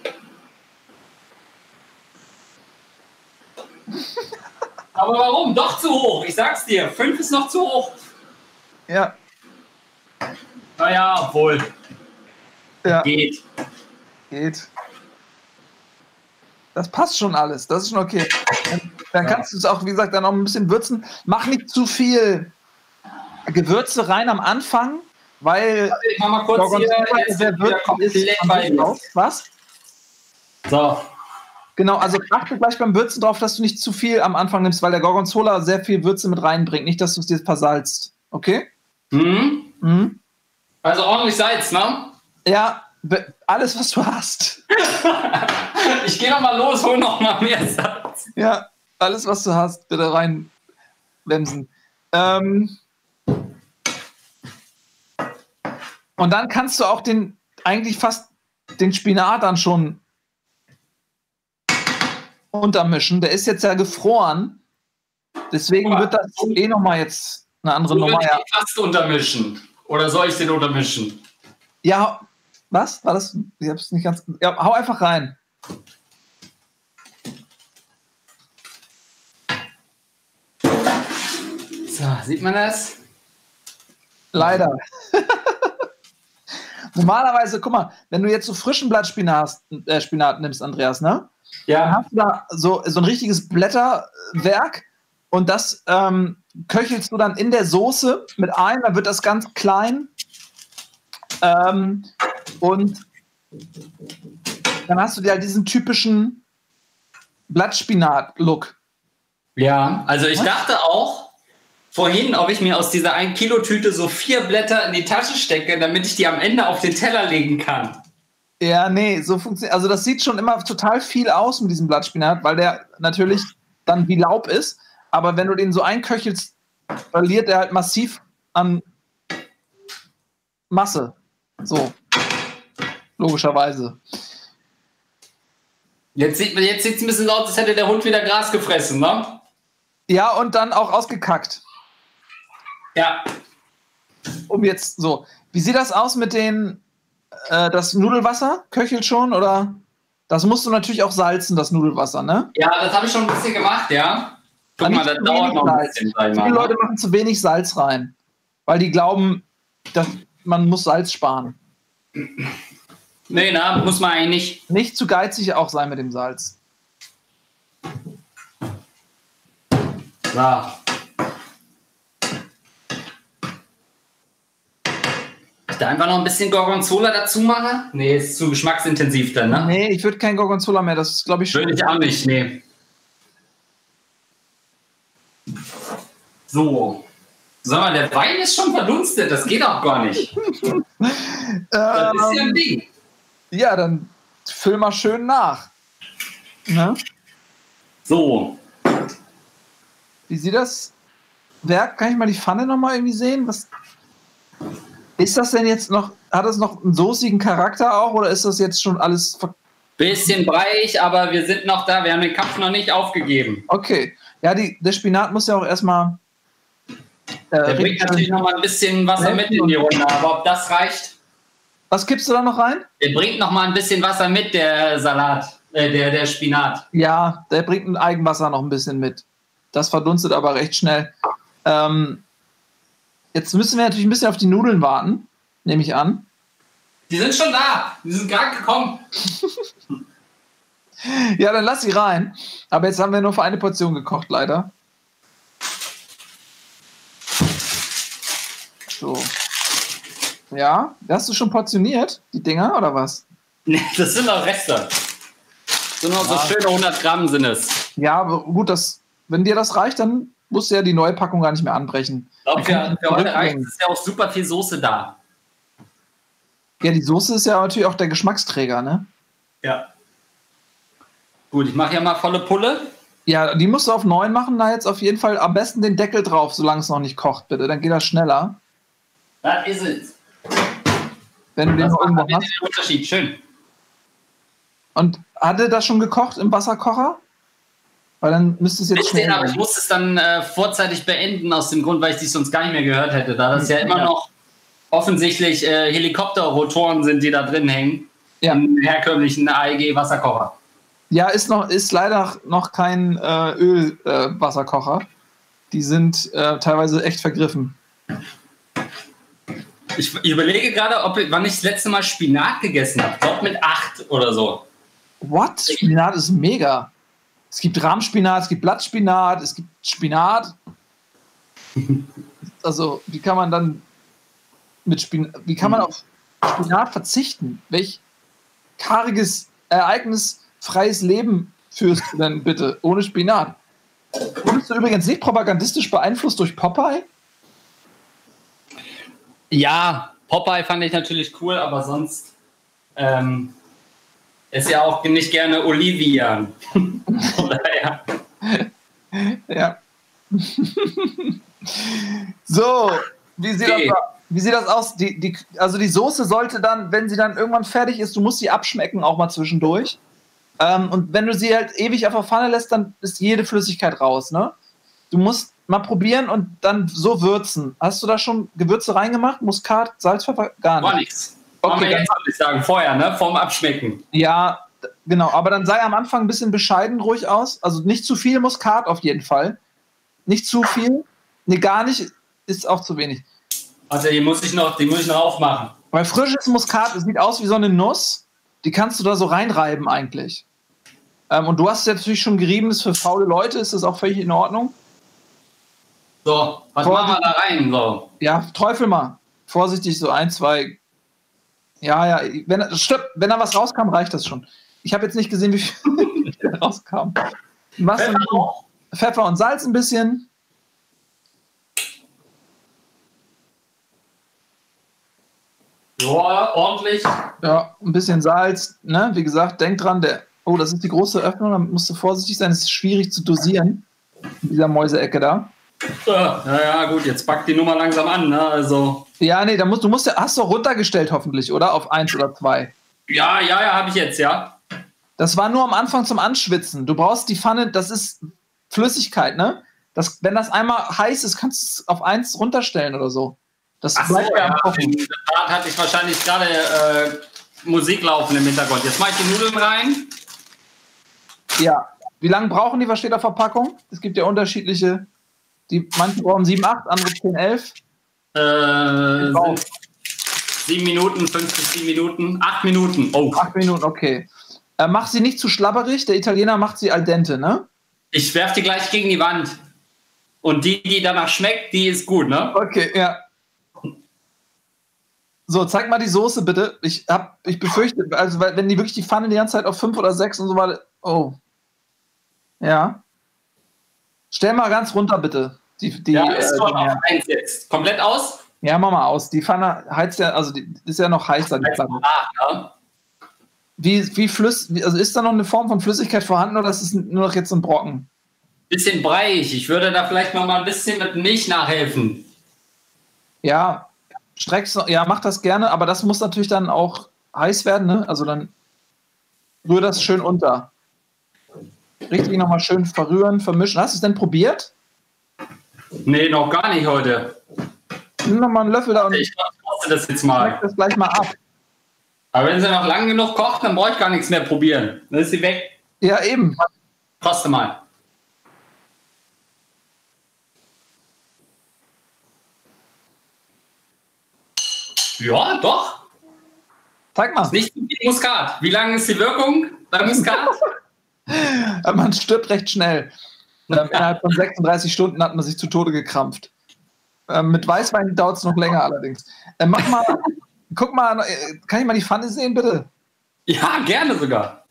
Aber warum? Doch zu hoch, ich sag's dir. 5 ist noch zu hoch. Ja. Naja, obwohl. Ja. Geht. Das passt schon alles, das ist schon okay. Dann kannst du es auch, wie gesagt, dann noch ein bisschen würzen. Mach nicht zu viel Gewürze rein am Anfang, weil ich mach mal kurz hier, der wird komplett bei was? So. Genau, also achte gleich beim Würzen drauf, dass du nicht zu viel am Anfang nimmst, weil der Gorgonzola sehr viel Würze mit reinbringt. Nicht, dass du es dir versalzt. Okay? Mhm. Also ordentlich Salz, ne? Ja, alles, was du hast. Ich gehe noch mal los, hol noch mal mehr Salz. Ja, alles, was du hast, bitte reinbremsen. Und dann kannst du auch eigentlich fast den Spinat dann schon untermischen. Der ist jetzt ja gefroren. Deswegen wird das noch mal jetzt eine andere Nummer. Ja. Fast untermischen. Oder soll ich den untermischen? Ja, was? War das? Ich hab's nicht ganz. Ja, hau einfach rein. So, sieht man das? Leider. Normalerweise, guck mal, wenn du jetzt so frischen Blattspinat nimmst, Andreas, ne? Ja. Dann hast du da so ein richtiges Blätterwerk und das köchelst du dann in der Soße mit ein, dann wird das ganz klein und dann hast du dir halt diesen typischen Blattspinat-Look. Ja, also ich dachte auch vorhin, ob ich mir aus dieser 1-Kilo-Tüte so 4 Blätter in die Tasche stecke, damit ich die am Ende auf den Teller legen kann. Ja, nee, so funktioniert. Also das sieht schon immer total viel aus mit diesem Blattspinat, weil der natürlich dann wie Laub ist. Aber wenn du den so einköchelst, verliert er halt massiv an Masse. So. Logischerweise. Jetzt sieht es ein bisschen so aus, als hätte der Hund wieder Gras gefressen, ne? Ja, und dann auch ausgekackt. Ja. Jetzt so. Wie sieht das aus mit das Nudelwasser? Köchelt schon, oder? Das musst du natürlich auch salzen, das Nudelwasser, ne? Ja, das habe ich schon ein bisschen gemacht, ja. Guck mal, das dauert noch ein bisschen. Viele Leute machen zu wenig Salz rein, weil die glauben, dass man muss Salz sparen. Nee, muss man eigentlich nicht. Nicht zu geizig auch sein mit dem Salz. So. Ich da einfach noch ein bisschen Gorgonzola dazu mache? Nee, ist zu geschmacksintensiv dann, ne? Nee, ich würde kein Gorgonzola mehr, das ist, glaube ich, schon. Würde ich auch nicht, nee. So. Sag mal, der Wein ist schon verdunstet, das geht auch gar nicht. Das ist ja ein Ding. Ja, dann füll mal schön nach. Ne? So. Wie sieht das Werk? Kann ich mal die Pfanne nochmal irgendwie sehen? Was ist das denn jetzt noch? Hat das noch einen soßigen Charakter auch oder ist das jetzt schon alles? Bisschen breiig, aber wir sind noch da. Wir haben den Kampf noch nicht aufgegeben. Okay. Ja, der Spinat muss ja auch erstmal. Der bringt natürlich noch mal ein bisschen Wasser mit in die Runde, aber ob das reicht? Was kippst du da noch rein? Der bringt noch mal ein bisschen Wasser mit, der Salat, der Spinat. Ja, der bringt ein Eigenwasser noch ein bisschen mit. Das verdunstet aber recht schnell. Jetzt müssen wir natürlich ein bisschen auf die Nudeln warten, nehme ich an. Die sind schon da. Die sind gerade gekommen. Ja, dann lass sie rein. Aber jetzt haben wir nur für eine Portion gekocht, leider. So. Ja, hast du schon portioniert, die Dinger, oder was? Nee, das sind noch Reste. Das sind noch so schöne 100 Gramm sind es. Ja, aber gut, wenn dir das reicht, dann musst du ja die neue Packung gar nicht mehr anbrechen. Ich glaube, für heute reicht es. Ist ja auch super viel Soße da. Ja, die Soße ist ja natürlich auch der Geschmacksträger, ne? Ja. Gut, ich mache ja mal volle Pulle. Ja, die musst du auf 9 machen, da jetzt auf jeden Fall am besten den Deckel drauf, solange es noch nicht kocht, bitte. Dann geht das schneller. Das ist es. Wenn du den noch irgendwo hast. Den Unterschied, schön. Und hatte das schon gekocht im Wasserkocher? Weil dann müsste es jetzt schnell aber ich gehen. musste es dann vorzeitig beenden, aus dem Grund, weil ich dich sonst gar nicht mehr gehört hätte, da das ja immer noch offensichtlich Helikopterrotoren sind, die da drin hängen. Ja. Im herkömmlichen AEG-Wasserkocher. Ja, ist leider noch kein Ölwasserkocher. Die sind teilweise echt vergriffen. Ich überlege gerade, wann ich das letzte Mal Spinat gegessen habe. Ich glaube mit 8 oder so. What? Spinat ist mega. Es gibt Rahmspinat, es gibt Blattspinat, es gibt Spinat. Also, wie kann man dann wie kann man auf Spinat verzichten? Welch karges, ereignisfreies Leben führst du denn bitte ohne Spinat? Wurdest du übrigens nicht propagandistisch beeinflusst durch Popeye? Ja, Popeye fand ich natürlich cool, aber sonst ist ja auch nicht gerne Olivia. Ja. So, wie sieht das aus? Also die Soße sollte dann, wenn sie dann irgendwann fertig ist, du musst sie abschmecken, auch mal zwischendurch. Und wenn du sie halt ewig auf der Pfanne lässt, dann ist jede Flüssigkeit raus, ne? Du musst mal probieren und dann so würzen. Hast du da schon Gewürze reingemacht? Muskat, Salz, Pfeffer? Gar nicht. Gar nichts. Okay, jetzt würde ich sagen, vorher, ne? Vorm Abschmecken. Ja, genau. Aber dann sei am Anfang ein bisschen bescheiden ruhig aus. Also nicht zu viel Muskat auf jeden Fall. Nicht zu viel. Nee, gar nicht. Ist auch zu wenig. Also die muss ich noch aufmachen. Weil frisches Muskat, das sieht aus wie so eine Nuss. Die kannst du da so reinreiben eigentlich. Und du hast es natürlich schon gerieben, das ist für faule Leute, ist das auch völlig in Ordnung. So, was machen wir da rein? So. Ja, träufel mal. Vorsichtig, so 1, 2. Ja, wenn da was rauskam, reicht das schon. Ich habe jetzt nicht gesehen, wie viel da rauskam. Pfeffer und Salz ein bisschen. Ja, ordentlich. Ja, ein bisschen Salz. Ne? Wie gesagt, denk dran, das ist die große Öffnung, damit musst du vorsichtig sein. Es ist schwierig zu dosieren in dieser Mäuseecke da. Ja, gut, jetzt packt die Nummer langsam an, ne? Also. Ja, nee, hast du runtergestellt hoffentlich, oder? Auf 1 oder 2. Ja, habe ich jetzt, ja. Das war nur am Anfang zum Anschwitzen. Du brauchst die Pfanne, das ist Flüssigkeit, ne? Wenn das einmal heiß ist, kannst du es auf 1 runterstellen oder so. Das bleibt ja am Kochen. Da hatte ich wahrscheinlich gerade Musik laufen im Hintergrund. Jetzt mache ich die Nudeln rein. Ja. Wie lange brauchen die? Was steht auf Verpackung? Es gibt ja unterschiedliche. Manche brauchen 7, 8, andere 10, 11. 7 Minuten, 5 bis 7 Minuten, 8 Minuten. Oh. 8 Minuten, okay. Mach sie nicht zu schlabberig. Der Italiener macht sie al dente, ne? Ich werfe die gleich gegen die Wand. Und die danach schmeckt, die ist gut, ne? Okay, ja. So, zeig mal die Soße bitte. Ich befürchte, also wenn die wirklich die Pfanne die ganze Zeit auf 5 oder 6 und so weiter. Oh. Ja. Stell mal ganz runter, bitte. Ist schon auf 1 jetzt. Komplett aus? Ja, mach mal aus. Die Pfanne heizt ja, also die ist ja noch heiß dann. Ja. Also ist da noch eine Form von Flüssigkeit vorhanden oder ist es nur noch jetzt ein Brocken? Bisschen breiig. Ich würde da vielleicht mal ein bisschen mit Milch nachhelfen. Ja, mach das gerne, aber das muss natürlich dann auch heiß werden, ne? Also dann rühr das schön unter. Richtig nochmal schön verrühren, vermischen. Hast du es denn probiert? Nee, noch gar nicht heute. Nimm nochmal einen Löffel da und ich koste das jetzt mal. schmeck das gleich mal ab. Aber wenn sie noch lang genug kocht, dann brauche ich gar nichts mehr probieren. Dann ist sie weg. Ja, eben. Koste mal. Ja, doch. Zeig mal. Ist nicht wie Muskat. Wie lange ist die Wirkung bei Muskat? Man stirbt recht schnell. Innerhalb von 36 Stunden hat man sich zu Tode gekrampft. Mit Weißwein dauert es noch länger allerdings. Guck mal, kann ich mal die Pfanne sehen, bitte? Ja, gerne sogar.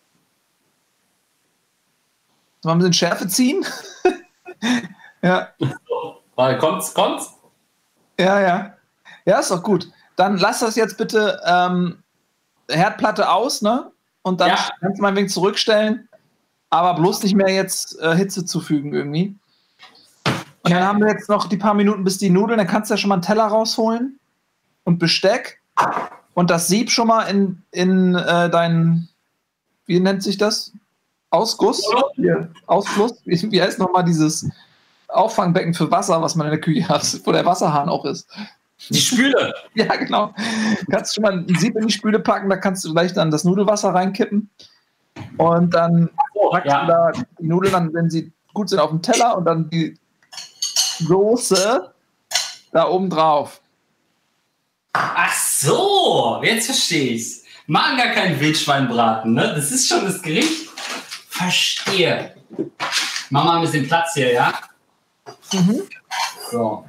Mal ein bisschen Schärfe ziehen? Ja. Weil kommt's? Ja, ist doch gut. Dann lass das jetzt bitte Herdplatte aus, ne? Und dann kannst du mal ein wenig zurückstellen. Aber bloß nicht mehr jetzt Hitze zufügen irgendwie. Und dann haben wir jetzt noch die paar Minuten bis die Nudeln. Dann kannst du ja schon mal einen Teller rausholen und Besteck und das Sieb schon mal in dein, wie nennt sich das? Ausguss, hier, Ausfluss, wie heißt nochmal dieses Auffangbecken für Wasser, was man in der Küche hat, wo der Wasserhahn auch ist. Die Spüle. Ja, genau. Kannst du schon mal ein Sieb in die Spüle packen, da kannst du gleich dann das Nudelwasser reinkippen und dann packst du da die Nudeln dann, wenn sie gut sind, auf den Teller und dann die Soße da oben drauf. Ach so, jetzt verstehe ich's. Machen gar keinen Wildschweinbraten, ne? Das ist schon das Gericht. Verstehe. Mach mal ein bisschen Platz hier, ja? Mhm. So.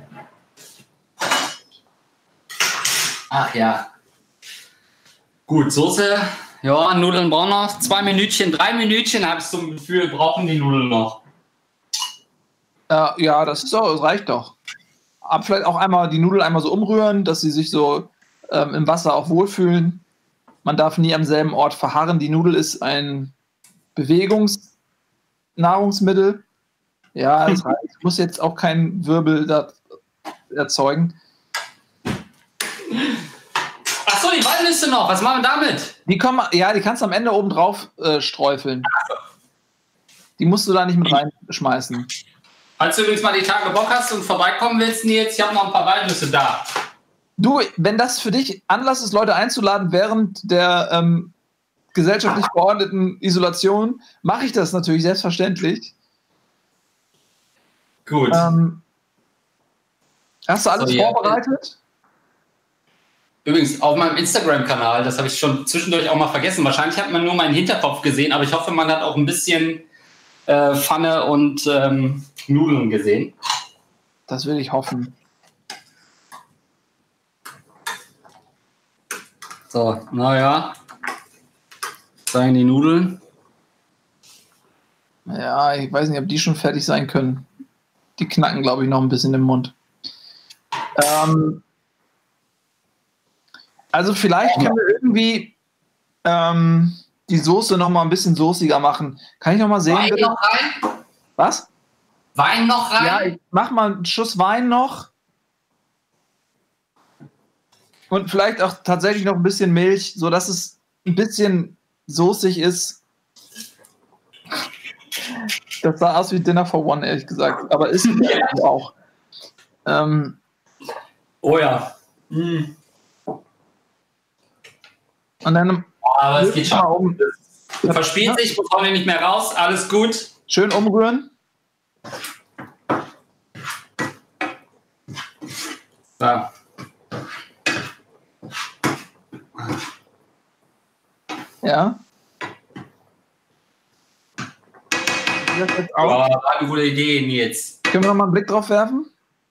Ach ja. Gut, Soße. Ja, Nudeln brauchen noch 2 Minütchen, 3 Minütchen, habe ich so ein Gefühl, brauchen die Nudeln noch. Ja, das reicht doch. Aber vielleicht auch einmal die Nudeln einmal so umrühren, dass sie sich so im Wasser auch wohlfühlen. Man darf nie am selben Ort verharren. Die Nudel ist ein Bewegungsnahrungsmittel. Ja, das heißt, ich muss jetzt auch keinen Wirbel da erzeugen. Achso, die Walnüsse noch. Was machen wir damit? Die kannst du am Ende oben drauf sträufeln. Die musst du da nicht mit reinschmeißen. Falls du übrigens mal die Tage Bock hast und vorbeikommen willst, Nils, ich habe noch ein paar Walnüsse da. Du, wenn das für dich Anlass ist, Leute einzuladen während der gesellschaftlich verordneten Isolation, mache ich das natürlich selbstverständlich. Gut. Hast du alles vorbereitet? Übrigens, auf meinem Instagram-Kanal, das habe ich schon zwischendurch auch mal vergessen. Wahrscheinlich hat man nur meinen Hinterkopf gesehen, aber ich hoffe, man hat auch ein bisschen Pfanne und Nudeln gesehen. Das will ich hoffen. So, naja. Zeigen die Nudeln. Ja, ich weiß nicht, ob die schon fertig sein können. Die knacken, glaube ich, noch ein bisschen im Mund. Also vielleicht können wir irgendwie die Soße noch mal ein bisschen soßiger machen. Kann ich noch mal sehen? Wein bitte? noch rein? Was? Wein noch rein? Ja, ich mach mal einen Schuss Wein noch. Und vielleicht auch tatsächlich noch ein bisschen Milch, sodass es ein bisschen soßig ist. Das sah aus wie Dinner for One, ehrlich gesagt. Aber ist es auch. Oh ja. Mm. Und dann aber es geht schon. Verspielt sich, bekommen wir nicht mehr raus. Alles gut. Schön umrühren. So. Ja. War eine gute Idee, Nils. Können wir noch mal einen Blick drauf werfen?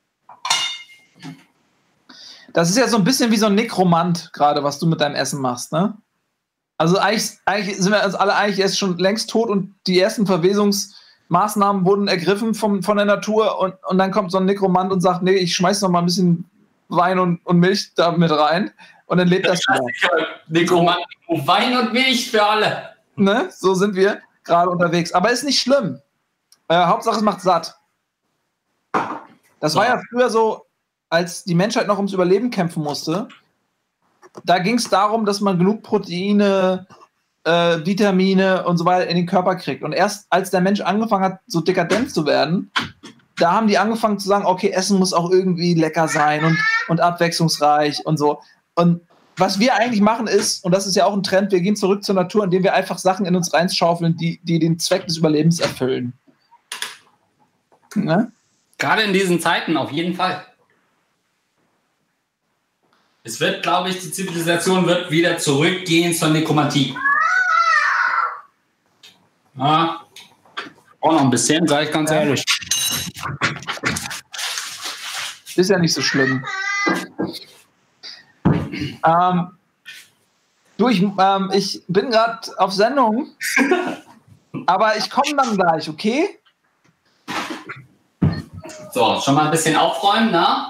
Das ist ja so ein bisschen wie so ein Nekromant gerade, was du mit deinem Essen machst, ne? Also eigentlich sind wir uns alle eigentlich erst schon längst tot und die ersten Verwesungsmaßnahmen wurden ergriffen von der Natur und dann kommt so ein Nekromant und sagt, nee, ich schmeiß noch mal ein bisschen Wein und Milch da mit rein und dann lebt das wieder. Nekromant, Wein und Milch für alle. Ne? So sind wir gerade unterwegs. Aber ist nicht schlimm. Hauptsache es macht satt. Das war ja früher so, als die Menschheit noch ums Überleben kämpfen musste. Da ging es darum, dass man genug Proteine, Vitamine und so weiter in den Körper kriegt. Und erst als der Mensch angefangen hat, so dekadent zu werden, da haben die angefangen zu sagen, okay, Essen muss auch irgendwie lecker sein und abwechslungsreich und so. Und was wir eigentlich machen ist, und das ist ja auch ein Trend, wir gehen zurück zur Natur, indem wir einfach Sachen in uns reinschaufeln, die den Zweck des Überlebens erfüllen. Ne? Gerade in diesen Zeiten auf jeden Fall. Es wird, glaube ich, die Zivilisation wird wieder zurückgehen zur Nekromantie. Ja, auch noch ein bisschen, sage ich ganz ehrlich. Ist ja nicht so schlimm. Ich bin gerade auf Sendung, aber ich komme dann gleich, okay? So, schon mal ein bisschen aufräumen, ne?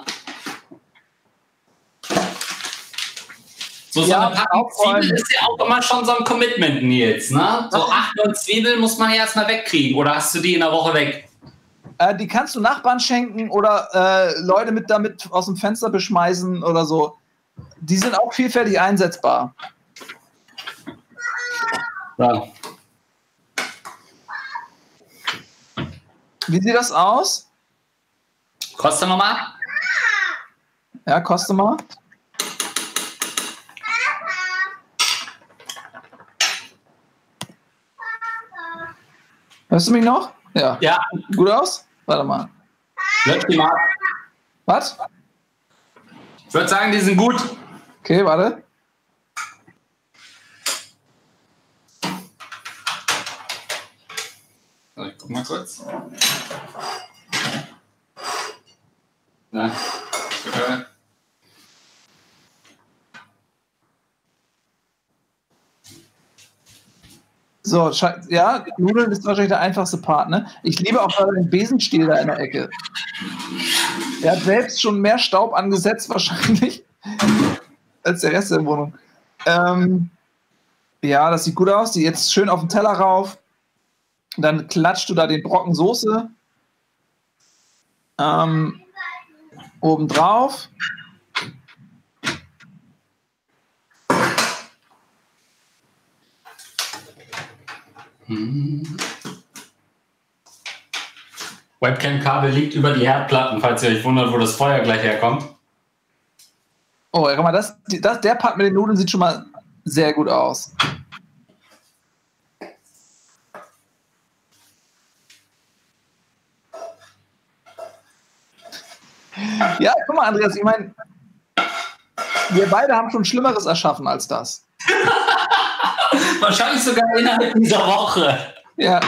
So eine Packung Zwiebeln ist ja auch immer schon so ein Commitment, Nils, ne? So 8 Zwiebeln muss man ja erstmal wegkriegen, oder hast du die in der Woche weg? Die kannst du Nachbarn schenken oder Leute damit aus dem Fenster beschmeißen oder so. Die sind auch vielfältig einsetzbar. Ja. Wie sieht das aus? Koste nochmal. Ja, koste mal. Hörst du mich noch? Ja. Ja. Gut aus? Warte mal. Lösch die mal. Was? Ich würde sagen, die sind gut. Okay, warte. So, ich guck mal kurz. Na. So, ja, Nudeln ist wahrscheinlich der einfachste Part, ne? Ich liebe auch den Besenstiel da in der Ecke. Der hat selbst schon mehr Staub angesetzt wahrscheinlich als der Rest der Wohnung. Ja, das sieht gut aus. Die jetzt schön auf den Teller rauf. Dann klatscht du da den Brocken Soße oben drauf. Webcam-Kabel liegt über die Herdplatten, falls ihr euch wundert, wo das Feuer gleich herkommt. Oh, guck mal, der Part mit den Nudeln sieht schon mal sehr gut aus. Ja, guck mal, Andreas, ich meine, wir beide haben schon Schlimmeres erschaffen als das. Wahrscheinlich sogar innerhalb dieser Woche. Ja.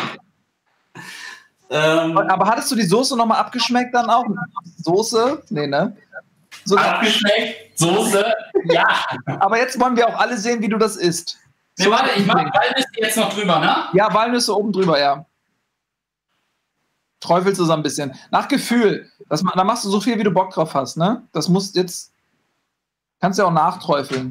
Aber hattest du die Soße nochmal abgeschmeckt dann auch? Soße? Nee, ne? So abgeschmeckt? Soße? Ja. Aber jetzt wollen wir auch alle sehen, wie du das isst. Nee, so, warte, ich mache Walnüsse jetzt noch drüber, ne? Ja, Walnüsse oben drüber, ja. Träufelst du so ein bisschen. Nach Gefühl. Da machst du so viel, wie du Bock drauf hast, ne? Das muss jetzt... Kannst du ja auch nachträufeln.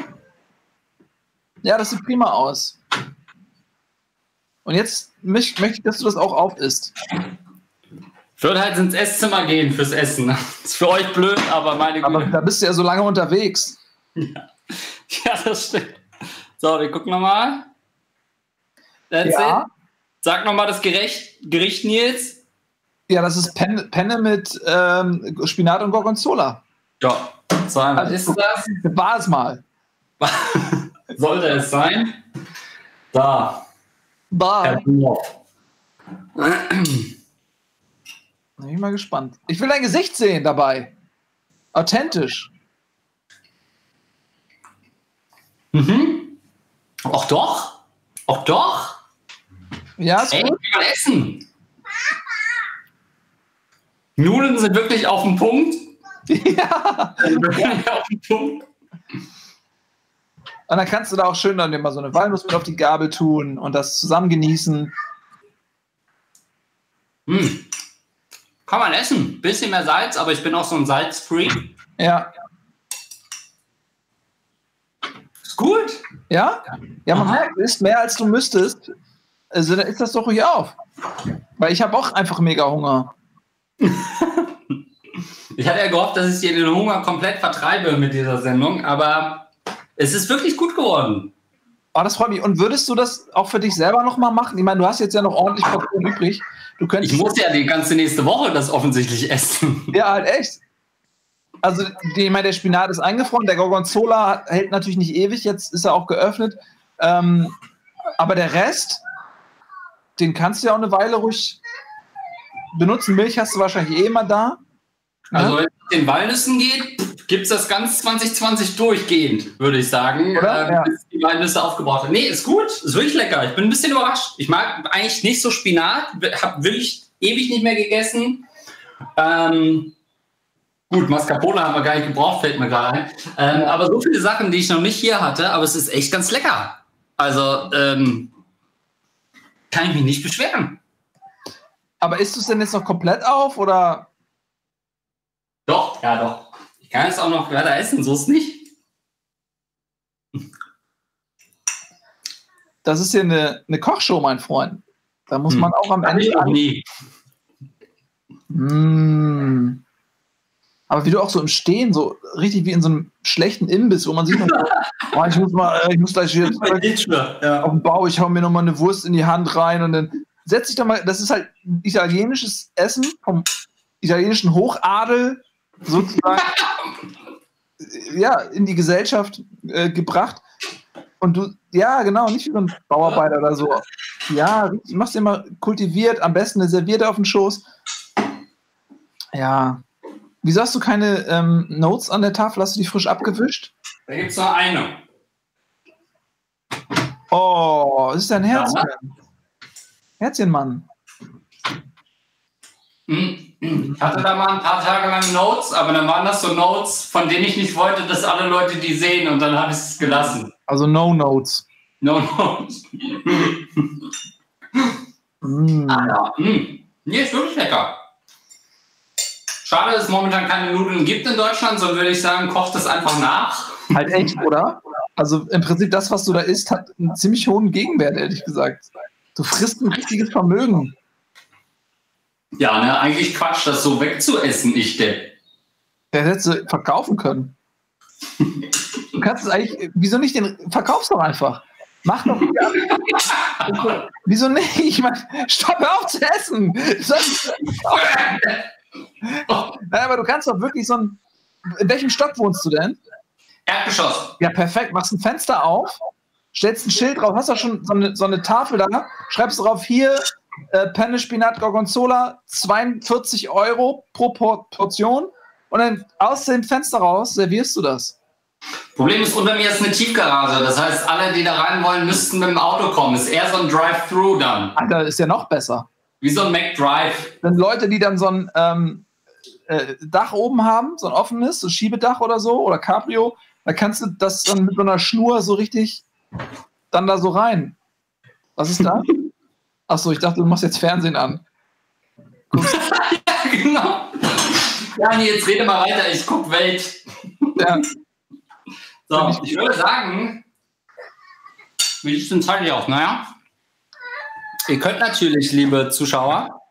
Ja, das sieht prima aus. Und jetzt möchte ich, dass du das auch aufisst. Ich würde halt ins Esszimmer gehen fürs Essen. Das ist für euch blöd, aber meine Güte. Aber da bist du ja so lange unterwegs. Ja, das stimmt. So, wir gucken nochmal. Ja. Sag nochmal das Gericht, Nils. Ja, das ist Penne mit Spinat und Gorgonzola. Ja, so einfach ist das. War es mal. Sollte es sein. Da. Bin ich mal gespannt. Ich will dein Gesicht sehen dabei. Authentisch. Mhm. Auch doch. Auch doch. Ja, ist gut. Mal essen. Nudeln sind wirklich auf den Punkt. Ja. Auf den Punkt. Und dann kannst du da auch schön dann immer so eine Walnuss mit auf die Gabel tun und das zusammen genießen. Kann man essen. Bisschen mehr Salz, aber ich bin auch so ein Salzfreak. Ja. Ist gut. Ja? Ja, man merkt, du isst mehr als du müsstest. Also dann isst das doch ruhig auf. Weil ich habe auch einfach mega Hunger. Ich hatte ja gehofft, dass ich dir den Hunger komplett vertreibe mit dieser Sendung, aber es ist wirklich gut geworden. Oh, das freut mich. Und würdest du das auch für dich selber nochmal machen? Ich meine, du hast jetzt ja noch ordentlich Portionen übrig. Ich muss ja die ganze nächste Woche das offensichtlich essen. Ja, halt echt. Also, ich meine, der Spinat ist eingefroren, der Gorgonzola hält natürlich nicht ewig, jetzt ist er auch geöffnet. Aber der Rest, den kannst du ja auch eine Weile ruhig benutzen. Milch hast du wahrscheinlich eh immer da. Also, wenn es den Walnüssen geht, gibt es das ganz 2020 durchgehend, würde ich sagen, bis die Walnüsse aufgebraucht haben. Nee, ist gut, ist wirklich lecker. Ich bin ein bisschen überrascht. Ich mag eigentlich nicht so Spinat, habe wirklich ewig nicht mehr gegessen. Gut, Mascarpone haben wir gar nicht gebraucht, fällt mir gerade ein. Aber so viele Sachen, die ich noch nicht hier hatte, aber es ist echt ganz lecker. Also, kann ich mich nicht beschweren. Aber isst du es denn jetzt noch komplett auf, oder? Doch, ja doch. Ich kann es auch noch weiter essen, so ist es nicht. Das ist hier eine Kochshow, mein Freund. Da muss man auch am Ende... Aber wie du auch so im Stehen, so richtig wie in so einem schlechten Imbiss, wo man sieht, ich muss gleich hier auf den Bauch, ich hau mir nochmal eine Wurst in die Hand rein und dann setz dich doch mal, das ist halt italienisches Essen vom italienischen Hochadel sozusagen ja, in die Gesellschaft gebracht. Und du, ja, genau, nicht wie so ein Bauarbeiter oder so. Ja, du machst immer kultiviert, am besten eine Serviette auf den Schoß. Ja. Wieso hast du keine Notes an der Tafel? Hast du die frisch abgewischt? Da gibt es noch eine. Oh, das ist dein Herzchen. Ja, ne? Herzchen, Mann. Ich hatte da mal ein paar Tage lang Notes, aber dann waren das so Notes, von denen ich nicht wollte, dass alle Leute die sehen, und dann habe ich es gelassen. Also no Notes. No Notes. Ah, ja. Nee, ist wirklich lecker. Schade, dass es momentan keine Nudeln gibt in Deutschland, so würde ich sagen, kocht es einfach nach. Halt echt, oder? Also im Prinzip das, was du da isst, hat einen ziemlich hohen Gegenwert, ehrlich gesagt. Du frisst ein richtiges Vermögen. Ja, ne, eigentlich Quatsch, das so wegzuessen, ich Depp. Der hättest du verkaufen können. Du kannst es eigentlich, wieso nicht verkauf's doch einfach. Mach doch wieder. Wieso nicht? Ich meine, stopp, hör auf zu essen. Nein, aber du kannst doch wirklich so ein, in welchem Stock wohnst du denn? Erdgeschoss. Ja, perfekt. Machst ein Fenster auf, stellst ein Schild drauf, hast doch schon so eine Tafel da, schreibst drauf hier, Penne, Spinat, Gorgonzola, 42 € pro Portion, und dann aus dem Fenster raus servierst du das. Problem ist, unter mir ist eine Tiefgarage. Das heißt, alle, die da rein wollen, müssten mit dem Auto kommen. Ist eher so ein Drive-Thru dann. Alter, ist ja noch besser. Wie so ein McDrive. Dann Leute, die dann so ein Dach oben haben, so ein offenes, so ein Schiebedach oder so, oder Cabrio, da kannst du das dann mit so einer Schnur so richtig dann da so rein. Was ist da? Achso, ich dachte, du machst jetzt Fernsehen an. Ja, genau. Ja, nee, jetzt rede mal weiter, ich guck Welt. Ja. So, ich würde sagen, wie sieht es denn zeitlich aus? Naja, ihr könnt natürlich, liebe Zuschauer,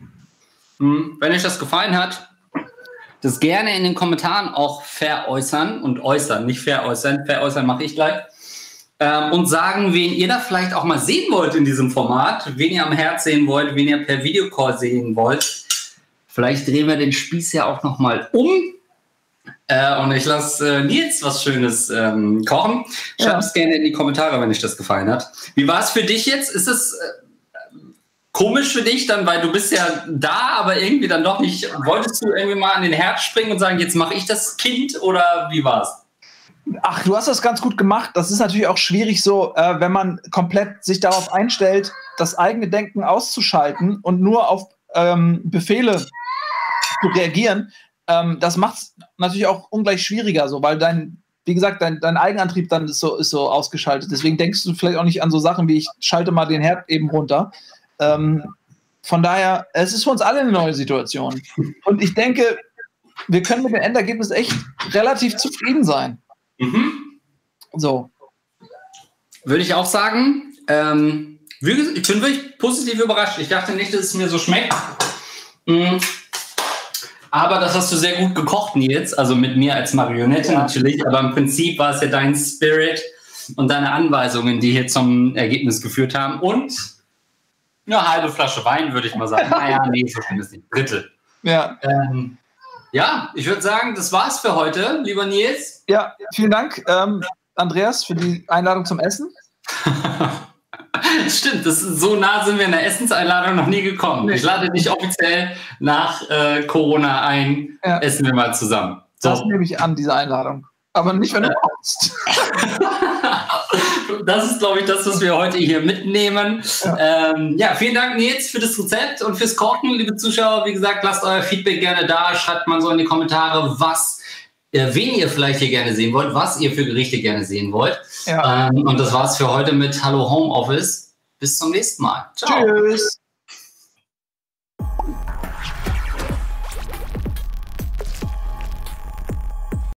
wenn euch das gefallen hat, das gerne in den Kommentaren auch veräußern und äußern, nicht veräußern, veräußern mache ich gleich. Und sagen, wen ihr da vielleicht auch mal sehen wollt in diesem Format, wen ihr am Herz sehen wollt, wen ihr per Videocall sehen wollt. Vielleicht drehen wir den Spieß ja auch nochmal um. Und ich lasse Nils was Schönes kochen. Schreibt es gerne in die Kommentare, wenn euch das gefallen hat. Wie war es für dich jetzt? Ist es komisch für dich dann, weil du bist ja da, aber irgendwie dann doch nicht, wolltest du irgendwie mal an den Herd springen und sagen, jetzt mache ich das Kind, oder wie war es? Ach, du hast das ganz gut gemacht. Das ist natürlich auch schwierig so, wenn man komplett sich darauf einstellt, das eigene Denken auszuschalten und nur auf Befehle zu reagieren. Das macht es natürlich auch ungleich schwieriger, so, weil wie gesagt, dein Eigenantrieb dann ist so ausgeschaltet. Deswegen denkst du vielleicht auch nicht an so Sachen wie, ich schalte mal den Herd eben runter. Von daher, es ist für uns alle eine neue Situation. Und ich denke, wir können mit dem Endergebnis echt relativ zufrieden sein. So. Würde ich auch sagen. Ich bin wirklich positiv überrascht. Ich dachte nicht, dass es mir so schmeckt. Aber das hast du sehr gut gekocht, Nils. Also mit mir als Marionette natürlich. Aber im Prinzip war es ja dein Spirit und deine Anweisungen, die hier zum Ergebnis geführt haben. Und eine halbe Flasche Wein, würde ich mal sagen. Naja, nee, so schlimm ist nicht. Drittel. Ja. Ja, ich würde sagen, das war's für heute, lieber Nils. Ja, vielen Dank, Andreas, für die Einladung zum Essen. Stimmt, so nah sind wir in der Essenseinladung noch nie gekommen. Ich lade dich offiziell nach Corona ein. Ja. Essen wir mal zusammen. So. Das nehme ich an, diese Einladung. Aber nicht, wenn du kommst. Das ist, glaube ich, das, was wir heute hier mitnehmen. Ja. Vielen Dank, Nils, für das Rezept und fürs Kochen, liebe Zuschauer. Wie gesagt, lasst euer Feedback gerne da. Schreibt mal so in die Kommentare, wen ihr vielleicht hier gerne sehen wollt, was ihr für Gerichte gerne sehen wollt. Ja. Und das war's für heute mit Hallo Homeoffice. Bis zum nächsten Mal. Ciao. Tschüss.